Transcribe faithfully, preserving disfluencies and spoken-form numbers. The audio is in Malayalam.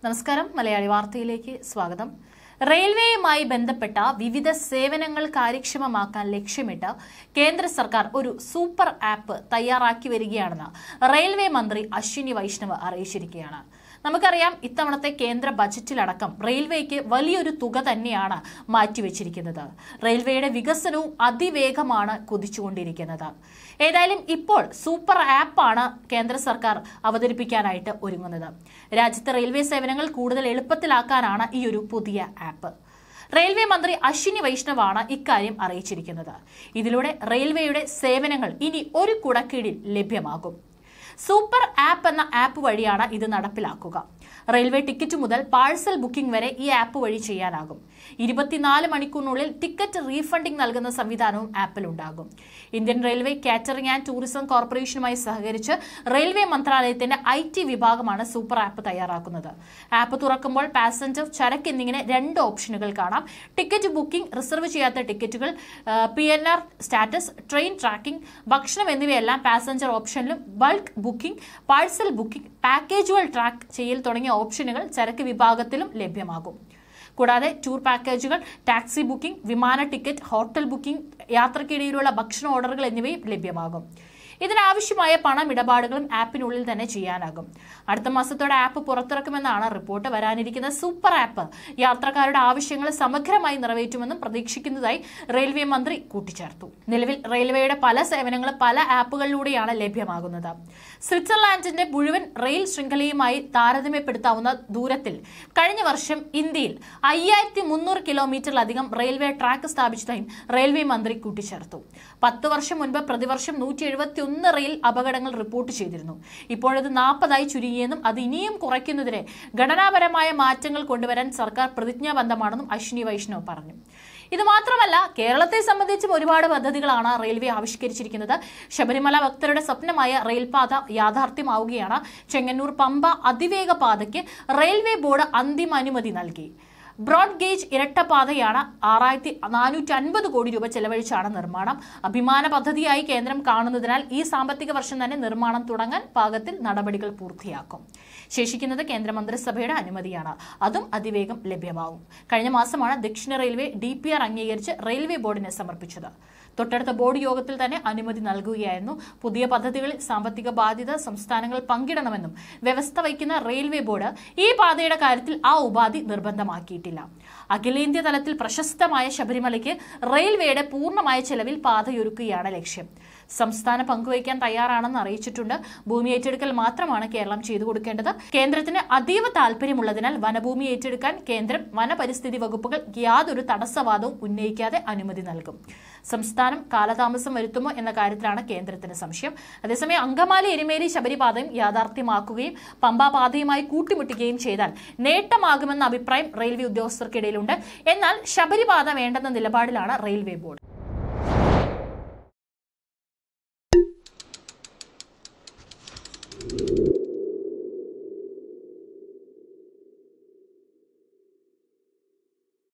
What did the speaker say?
നമസ്കാരം മലയാളി വാർത്തയിലേക്ക് സ്വാഗതം. റെയിൽവേയുമായി ബന്ധപ്പെട്ട വിവിധ സേവനങ്ങൾ കാര്യക്ഷമമാക്കാൻ ലക്ഷ്യമിട്ട് കേന്ദ്ര സർക്കാർ ഒരു സൂപ്പർ ആപ്പ് തയ്യാറാക്കി വരികയാണെന്ന് റെയിൽവേ മന്ത്രി അശ്വിനി വൈഷ്ണവ് അറിയിച്ചിരിക്കുകയാണ്. നമുക്കറിയാം, ഇത്തവണത്തെ കേന്ദ്ര ബജറ്റിലടക്കം റെയിൽവേക്ക് വലിയൊരു തുക തന്നെയാണ് മാറ്റിവെച്ചിരിക്കുന്നത്. റെയിൽവേയുടെ വികസനവും അതിവേഗമാണ് കുതിച്ചുകൊണ്ടിരിക്കുന്നത്. ഏതായാലും ഇപ്പോൾ സൂപ്പർ ആപ്പാണ് കേന്ദ്ര സർക്കാർ അവതരിപ്പിക്കാനായിട്ട് ഒരുങ്ങുന്നത്. രാജ്യത്തെ റെയിൽവേ സേവനങ്ങൾ കൂടുതൽ എളുപ്പത്തിലാക്കാനാണ് ഈ ഒരു പുതിയ ആപ്പ്. റെയിൽവേ മന്ത്രി അശ്വിനി വൈഷ്ണവാണ് ഇക്കാര്യം അറിയിച്ചിരിക്കുന്നത്. ഇതിലൂടെ റെയിൽവേയുടെ സേവനങ്ങൾ ഇനി ഒരു കുടക്കീഴിൽ ലഭ്യമാകും. സൂപ്പർ ആപ്പ് എന്ന ആപ്പ് വഴിയാണ് ഇത് നടപ്പിലാക്കുക. റെയിൽവേ ടിക്കറ്റ് മുതൽ പാഴ്സൽ ബുക്കിംഗ് വരെ ഈ ആപ്പ് വഴി ചെയ്യാനാകും. ഇരുപത്തിനാല് മണിക്കൂറിനുള്ളിൽ ടിക്കറ്റ് റീഫണ്ടിംഗ് നൽകുന്ന സംവിധാനവും ആപ്പിലുണ്ടാകും. Indian railway catering and tourism കോർപ്പറേഷനുമായി സഹകരിച്ച് റെയിൽവേ മന്ത്രാലയത്തിന്റെ ഐ ടി വിഭാഗമാണ് സൂപ്പർ ആപ്പ് തയ്യാറാക്കുന്നത്. ആപ്പ് തുറക്കുമ്പോൾ പാസഞ്ചർ, ചരക്ക് എന്നിങ്ങനെ രണ്ട് ഓപ്ഷനുകൾ കാണാം. ടിക്കറ്റ് ബുക്കിംഗ്, റിസർവ് ചെയ്യാത്ത ടിക്കറ്റുകൾ, P N R status, train tracking, ഭക്ഷണം എന്നിവയെല്ലാം പാസഞ്ചർ ഓപ്ഷനിലും, ബൾക്ക് ബുക്കിംഗ്, പാഴ്സൽ ബുക്കിംഗ്, പാക്കേജുകൾ ട്രാക്ക് ചെയ്യൽ തുടങ്ങിയ ഓപ്ഷനുകൾ ചരക്ക് വിഭാഗത്തിലും ലഭ്യമാകും. കൂടാതെ ടൂർ പാക്കേജുകൾ, ടാക്സി ബുക്കിംഗ്, വിമാന ടിക്കറ്റ്, ഹോട്ടൽ ബുക്കിംഗ്, യാത്രക്കിടയിലുള്ള ഭക്ഷണ ഓർഡറുകൾ എന്നിവയും ലഭ്യമാകും. ഇതിനാവശ്യമായ പണമിടപാടുകളും ആപ്പിനുള്ളിൽ തന്നെ ചെയ്യാനാകും. അടുത്ത മാസത്തോടെ ആപ്പ് പുറത്തിറക്കുമെന്നാണ് റിപ്പോർട്ട്. വരാനിരിക്കുന്ന സൂപ്പർ ആപ്പ് യാത്രക്കാരുടെ ആവശ്യങ്ങൾ സമഗ്രമായി നിറവേറ്റുമെന്നും പ്രതീക്ഷിക്കുന്നതായി റെയിൽവേ മന്ത്രി കൂട്ടിച്ചേർത്തു. നിലവിൽ റെയിൽവേയുടെ പല സേവനങ്ങളും പല ആപ്പുകളിലൂടെയാണ് ലഭ്യമാകുന്നത്. സ്വിറ്റ്സർലാൻഡിന്റെ മുഴുവൻ റെയിൽ ശൃംഖലയുമായി താരതമ്യപ്പെടുത്താവുന്ന ദൂരത്തിൽ കഴിഞ്ഞ വർഷം ഇന്ത്യയിൽ അയ്യായിരത്തി മുന്നൂറ് കിലോമീറ്ററിലധികം റെയിൽവേ ട്രാക്ക് സ്ഥാപിച്ചതായും റെയിൽവേ മന്ത്രി കൂട്ടിച്ചേർത്തു. പത്ത് വർഷം മുൻപ് പ്രതിവർഷം നൂറ്റി എഴുപത്തി ഒന്ന് റെയിൽ അപകടങ്ങൾ റിപ്പോർട്ട് ചെയ്തിരുന്നു. ഇപ്പോഴത് നാൽപ്പതായി ചുരുങ്ങിയെന്നും അത് ഇനിയും കുറയ്ക്കുന്നതിന് ഘടനാപരമായ മാറ്റങ്ങൾ കൊണ്ടുവരാൻ സർക്കാർ പ്രതിജ്ഞാബദ്ധമാണെന്നും അശ്വിനി വൈഷ്ണവ് പറഞ്ഞു. ഇത് മാത്രമല്ല, കേരളത്തെ സംബന്ധിച്ചും ഒരുപാട് പദ്ധതികളാണ് റെയിൽവേ ആവിഷ്കരിച്ചിരിക്കുന്നത്. ശബരിമല ഭക്തരുടെ സ്വപ്നമായ റെയിൽപാത യാഥാർത്ഥ്യമാവുകയാണ്. ചെങ്ങന്നൂർ പമ്പ അതിവേഗ പാതയ്ക്ക് റെയിൽവേ ബോർഡ് അന്തിമ അനുമതി നൽകി. ബ്രോഡ് ഗേജ് ഇരട്ടപ്പാതയാണ്. ആറായിരത്തി നാനൂറ്റി അൻപത് കോടി രൂപ ചെലവഴിച്ചാണ് നിർമ്മാണം. അഭിമാന പദ്ധതിയായി കേന്ദ്രം കാണുന്നതിനാൽ ഈ സാമ്പത്തിക വർഷം തന്നെ നിർമ്മാണം തുടങ്ങാൻ പാകത്തിൽ നടപടികൾ പൂർത്തിയാക്കും. ശേഷിക്കുന്നത് കേന്ദ്രമന്ത്രിസഭയുടെ അനുമതിയാണ്. അതും അതിവേഗം ലഭ്യമാവും. കഴിഞ്ഞ മാസമാണ് ദക്ഷിണ റെയിൽവേ ഡി പി ആർ അംഗീകരിച്ച് റെയിൽവേ ബോർഡിനെ സമർപ്പിച്ചത്. തൊട്ടടുത്ത ബോർഡ് യോഗത്തിൽ തന്നെ അനുമതി നൽകുകയായിരുന്നു. പുതിയ പദ്ധതികളിൽ സാമ്പത്തിക ബാധ്യത സംസ്ഥാനങ്ങൾ പങ്കിടണമെന്നും വ്യവസ്ഥ വയ്ക്കുന്ന റെയിൽവേ ബോർഡ് ഈ പാതയുടെ കാര്യത്തിൽ ആ ഉപാധി നിർബന്ധമാക്കിയിട്ടില്ല. അഖിലേന്ത്യാ തലത്തിൽ പ്രശസ്തമായ ശബരിമലയ്ക്ക് റെയിൽവേയുടെ പൂർണ്ണമായ ചെലവിൽ പാതയൊരുക്കുകയാണ് ലക്ഷ്യം. സംസ്ഥാനം പങ്കുവയ്ക്കാൻ തയ്യാറാണെന്ന് അറിയിച്ചിട്ടുണ്ട്. ഭൂമി ഏറ്റെടുക്കൽ മാത്രമാണ് കേരളം ചെയ്തു കൊടുക്കേണ്ടത്. കേന്ദ്രത്തിന് അതീവ താല്പര്യമുള്ളതിനാൽ വനഭൂമി ഏറ്റെടുക്കാൻ കേന്ദ്രം വനപരിസ്ഥിതി വകുപ്പുകൾ യാതൊരു തടസ്സവാദവും ഉന്നയിക്കാതെ അനുമതി നൽകും. സംസ്ഥാനം കാലതാമസം വരുത്തുമോ എന്ന കാര്യത്തിലാണ് കേന്ദ്രത്തിന് സംശയം. അതേസമയം അങ്കമാലി എരുമേലി ശബരിപാതയും യാഥാർത്ഥ്യമാക്കുകയും പമ്പാ പാതയുമായി കൂട്ടിമുട്ടുകയും ചെയ്താൽ നേട്ടമാകുമെന്ന അഭിപ്രായം റെയിൽവേ ഉദ്യോഗസ്ഥർക്കിടയിലുണ്ട്. എന്നാൽ ശബരിപാത വേണ്ടെന്ന നിലപാടിലാണ് റെയിൽവേ ബോർഡ്.